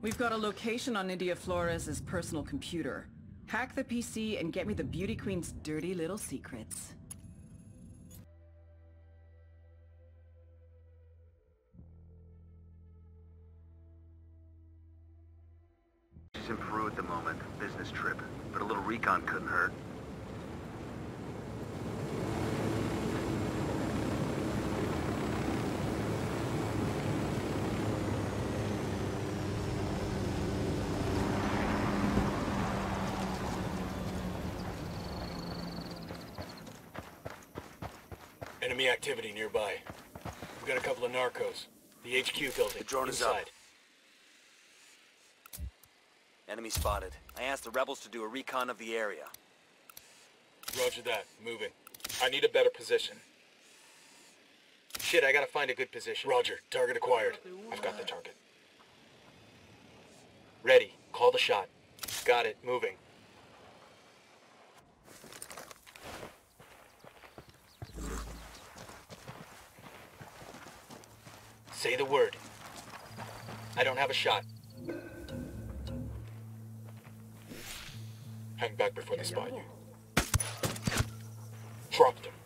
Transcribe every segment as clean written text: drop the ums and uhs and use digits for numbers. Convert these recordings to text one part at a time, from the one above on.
We've got a location on Nidia Flores' personal computer. Hack the PC and get me the Beauty Queen's dirty little secrets. She's in Peru at the moment, business trip, but a little recon couldn't hurt. Enemy activity nearby. We've got a couple of narcos. The HQ building. The drone is inside. up. Enemy spotted. I asked the rebels to do a recon of the area. Roger that. Moving. I need a better position. Shit, I gotta find a good position. Roger. Target acquired. I've got the target. Ready. Call the shot. Got it. Moving. Say the word. I don't have a shot. Hang back before they spot you. Dropped him.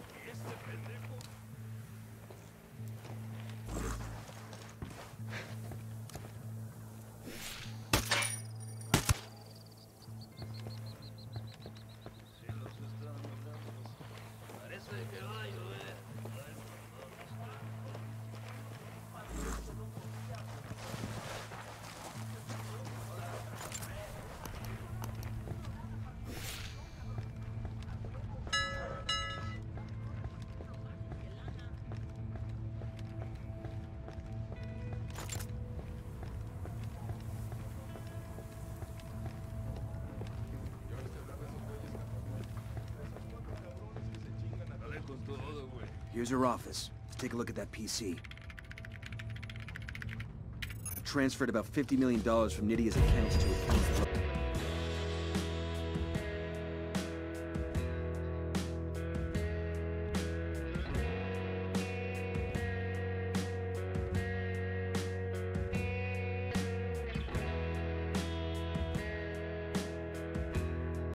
Here's your office. Take a look at that PC. I transferred about $50 million from Nidia's accounts to accounts.